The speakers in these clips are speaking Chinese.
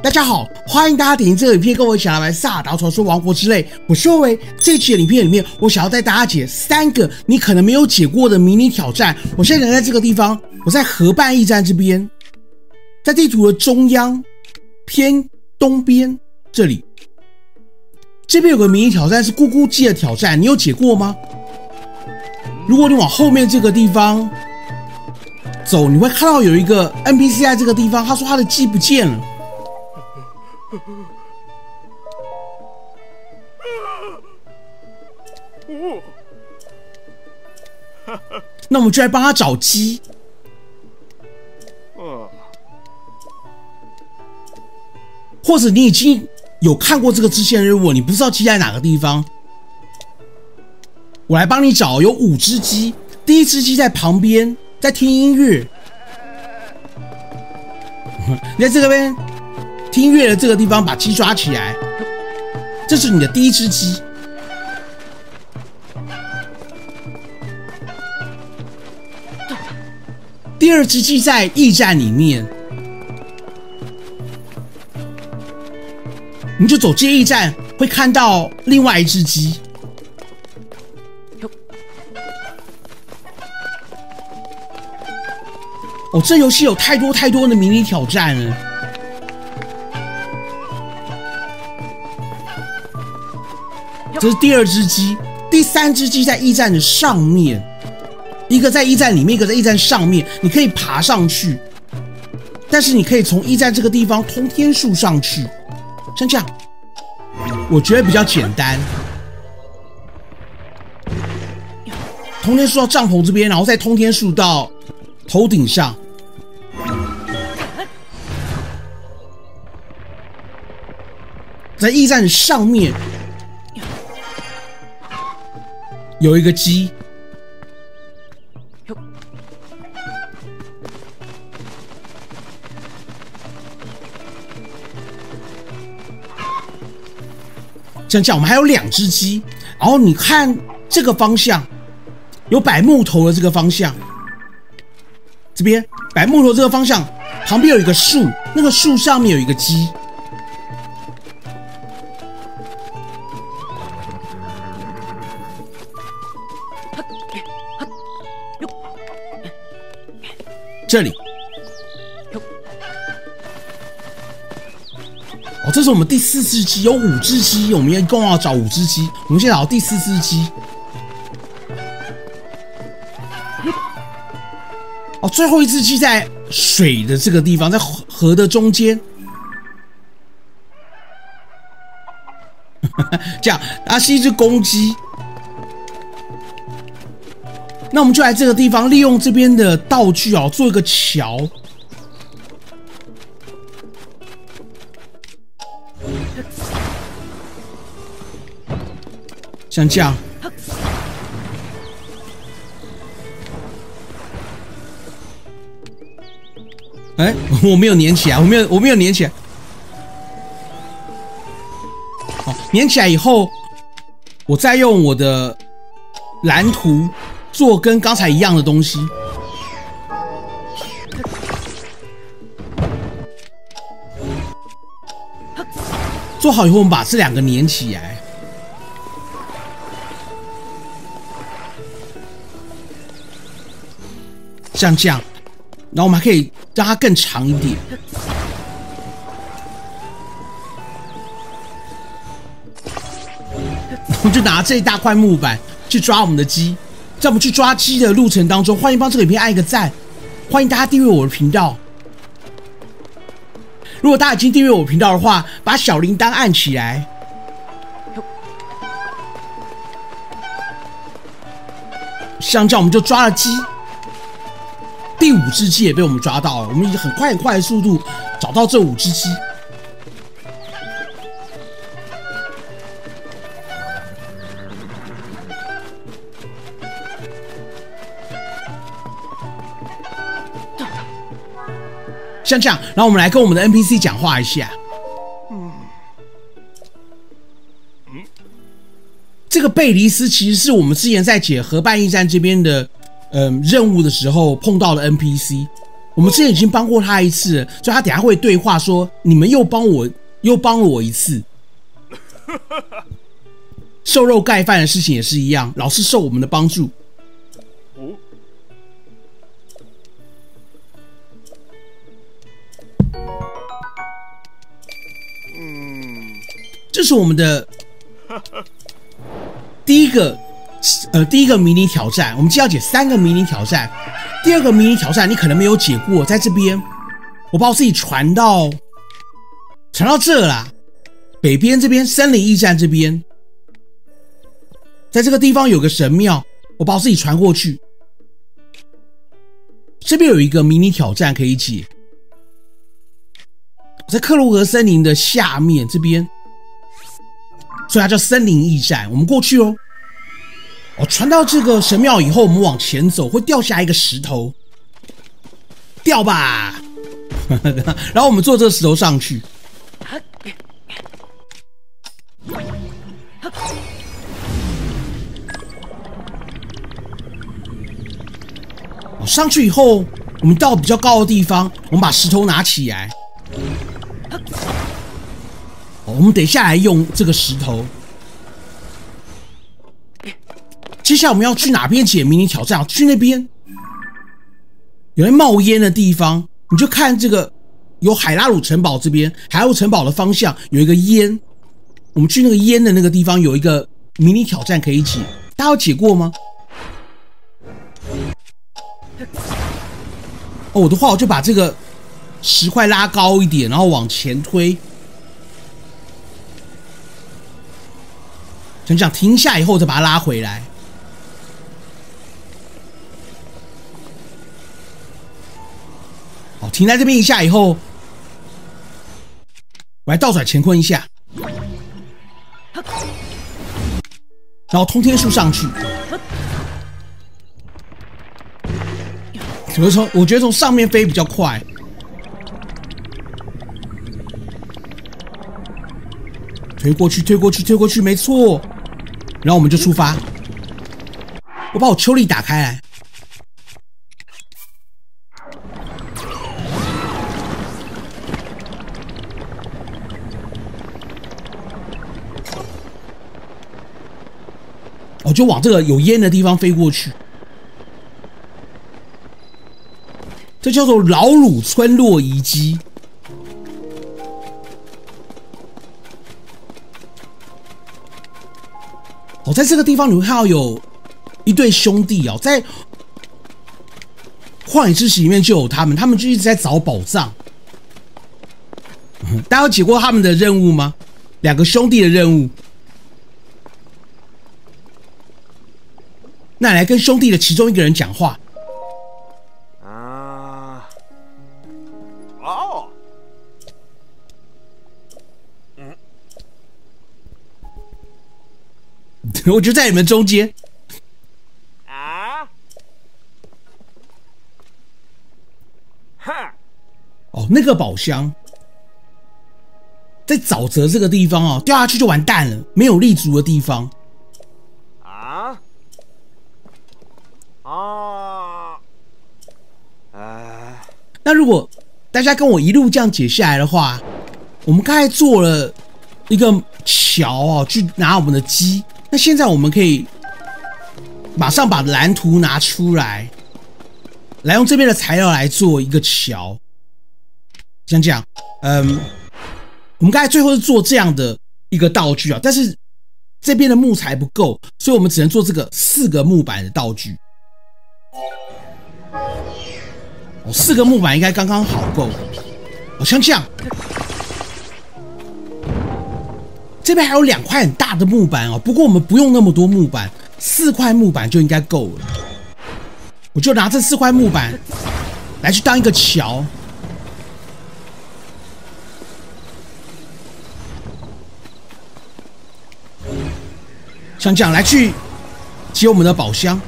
大家好，欢迎大家点击这个影片，跟我一起来玩《萨达传说王国之泪》。我是欧维，这期的影片里面，我想要带大家解3个你可能没有解过的迷你挑战。我现在人在这个地方，我在河畔驿站这边，在地图的中央偏东边这里，这边有个迷你挑战是咕咕鸡的挑战，你有解过吗？如果你往后面这个地方走，你会看到有一个 NPC 在这个地方，他说他的鸡不见了。那我们就来帮他找鸡。或者你已经有看过这个支线任务，你不知道鸡在哪个地方，我来帮你找。有5只鸡，第一只鸡在旁边，在听音乐。你在这边听音乐的这个地方把鸡抓起来，这是你的第一只鸡。第2只鸡在驿站里面，你就走进驿站，会看到另外1只鸡。哦，这游戏有太多的迷你挑战了。这是第2只鸡，第3只鸡在驿站的上面，一个在驿站里面，一个在驿站上面，你可以爬上去，但是你可以从驿站这个地方通天树上去，像这样，我觉得比较简单。通天树到帐篷这边，然后再通天树到头顶上。在驿站的上面有一个鸡，这样我们还有2只鸡，然后你看这个方向有摆木头的这个方向，这边摆木头这个方向旁边有一个树，那个树上面有一个鸡。这里，哦，这是我们第4只鸡，有5只鸡，我们一共要找5只鸡，我们先找第4只鸡。哦，最后1只鸡在水的这个地方，在河的中间。这样，它是一只公鸡。那我们就来这个地方，利用这边的道具哦，做一个桥。像这样。哎，我没有粘起来，我没有粘起来。好，粘起来以后，我再用我的蓝图做跟刚才一样的东西。做好以后，我们把这2个粘起来。像这样，然后我们还可以让它更长一点。我们就拿这一大块木板去抓我们的鸡。在我们去抓鸡的路程当中，欢迎帮这个影片按一个赞，欢迎大家订阅我的频道。如果大家已经订阅我的频道的话，把小铃铛按起来。像这样，我们就抓了鸡。第5只鸡也被我们抓到了，我们以很快的速度找到这5只鸡。像这样，然后我们来跟我们的 NPC 讲话一下。这个贝黎斯其实是我们之前在解河畔驿站这边的任务的时候碰到的 NPC。 我们之前已经帮过他一次了，所以他等一下会对话说：“你们又帮了我一次。”瘦肉盖饭的事情也是一样，老是受我们的帮助。这是我们的第一个迷你挑战。我们今天要解3个迷你挑战。第2个迷你挑战你可能没有解过，在这边我把我自己传到这啦，北边这边森林驿站这边，在这个地方有个神庙，我把我自己传过去。这边有一个迷你挑战可以解，在克鲁格森林的下面这边，所以它叫森林驿站。我们过去哦。我传到这个神庙以后，我们往前走，会掉下一个石头，掉吧。然后我们坐这个石头上去。上去以后，我们到比较高的地方，我们把石头拿起来。我们等一下来用这个石头。接下来我们要去哪边解迷你挑战？去那边有人冒烟的地方，你就看这个有海拉鲁城堡这边，海拉鲁城堡的方向有一个烟，我们去那个烟的那个地方有一个迷你挑战可以解，大家有解过吗？我的话我就把这个石块拉高一点，然后往前推，就这样停下以后再把它拉回来。停在这边一下以后，我来倒转乾坤一下，然后通天术上去。我觉得从上面飞比较快。推过去，没错。然后我们就出发。我把我丘力打开来。我就往这个有烟的地方飞过去，这叫做老鲁村落遗迹。在这个地方你会看到有一对兄弟哦，在旷野之息里面就有他们就一直在找宝藏。大家有解过他们的任务吗？2个兄弟的任务。那来跟兄弟的其中一个人讲话。我就在你们中间。那个宝箱在沼泽这个地方哦，掉下去就完蛋了，没有立足的地方。那如果大家跟我一路这样解下来的话，我们刚才做了一个桥哦，去拿我们的鸡。那现在我们可以马上把蓝图拿出来，来用这边的材料来做一个桥。像这样，我们刚才最后是做这样的一个道具啊，但是这边的木材不够，所以我们只能做这个4个木板的道具。4个木板应该刚刚好够。像这样，这边还有2块很大的木板哦，不过我们不用那么多木板，4块木板就应该够了。我就拿这4块木板来去当一个桥。像这样来去接我们的宝箱。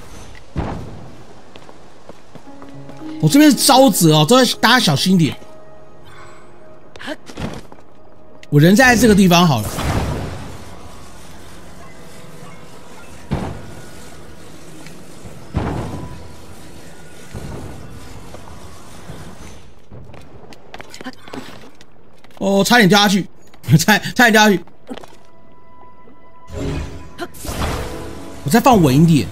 我这边是沼泽哦，大家小心一点。我人在这个地方好了。 哦，差点掉下去，差点掉下去。我再放稳一点。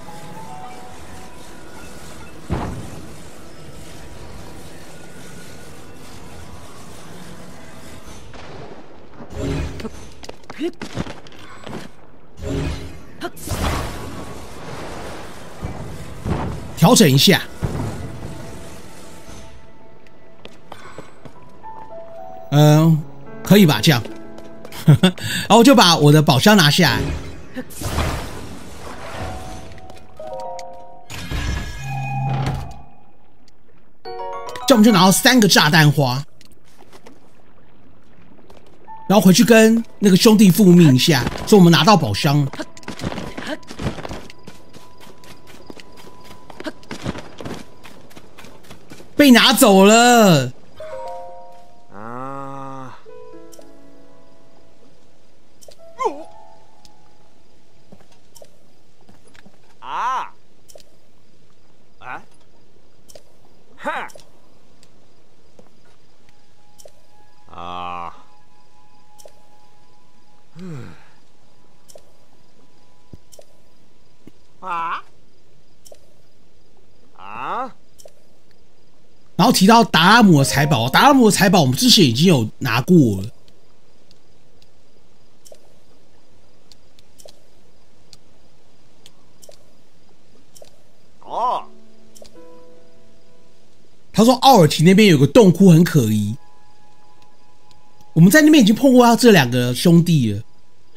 调整一下。可以吧？这样，然后我就把我的宝箱拿下来。这样我们就拿到3个炸弹花，然后回去跟那个兄弟复命一下，说我们拿到宝箱了。被拿走了。然后提到达拉姆的财宝，达拉姆的财宝我们之前已经有拿过了。哦，他说奥尔提那边有个洞窟很可疑，我们在那边已经碰过他这2个兄弟了。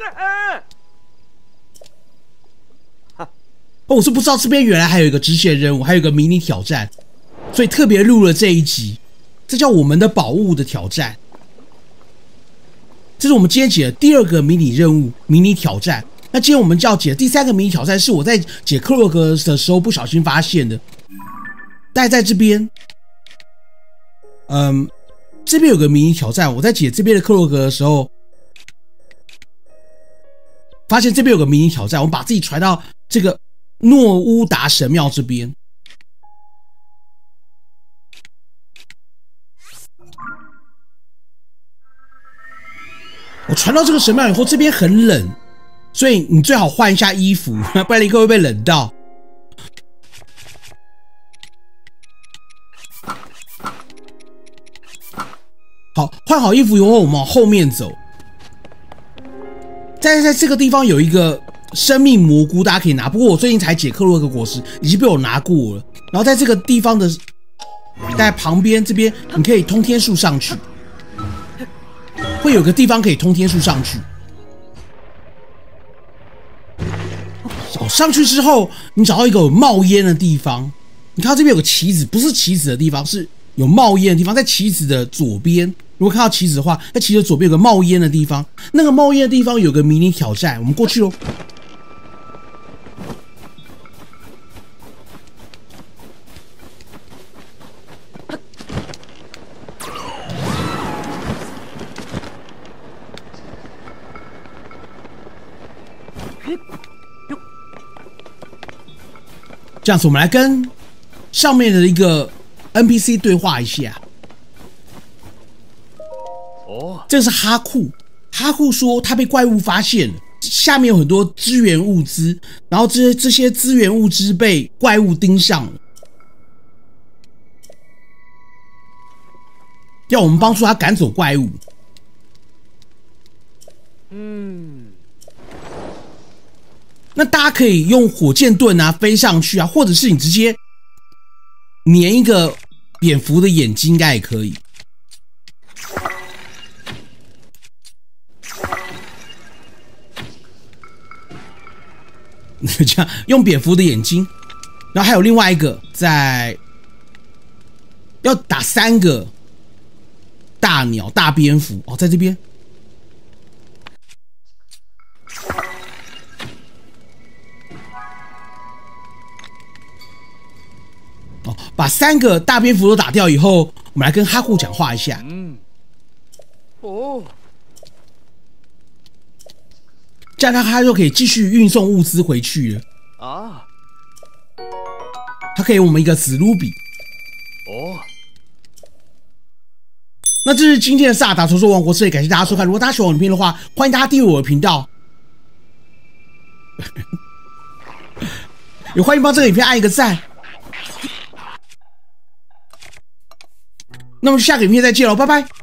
哦，我是不知道这边原来还有一个支线任务，还有一个迷你挑战。所以特别录了这一集，这叫我们的宝物的挑战。这是我们今天解的第2个迷你任务、迷你挑战。那今天我们就要解的第3个迷你挑战，是我在解克洛格的时候不小心发现的。大概在这边，这边有个迷你挑战，我在解这边的克洛格的时候，发现这边有个迷你挑战，我们把自己传到这个诺乌达神庙这边。我传到这个神庙以后，这边很冷，所以你最好换一下衣服，不然你会被冷到。好，换好衣服以后，我们往后面走。在这个地方有一个生命蘑菇，大家可以拿。不过我最近才解克洛格果实，已经被我拿过了。然后在这个地方的在旁边这边，你可以通天树上去。会有个地方可以通天树上去。上去之后，你找到一个有冒烟的地方。你看到这边有个棋子，不是棋子的地方，是有冒烟的地方，在棋子的左边。如果看到棋子的话，在棋子的左边有个冒烟的地方。那个冒烟的地方有个迷你挑战，我们过去喽。这样子，我们来跟上面的一个 NPC 对话一下。哦，这是哈库。哈库说他被怪物发现了，下面有很多资源物资，然后这些资源物资被怪物盯上了，要我们帮助他赶走怪物。那大家可以用火箭盾啊飞上去啊，或者是你直接粘一个蝙蝠的眼睛，应该也可以。这样用蝙蝠的眼睛，然后还有另外一个在要打3个大鸟、大蝙蝠哦，在这边。把3个大蝙蝠都打掉以后，我们来跟哈库讲话一下。这样他就可以继续运送物资回去了。他给我们一个紫卢比。 那这是今天的萨达传说王国之泪，感谢大家收看。如果大家喜欢我的影片的话，欢迎大家订阅我的频道，也欢迎帮这个影片按一个赞。那么下个影片再见喽，拜拜。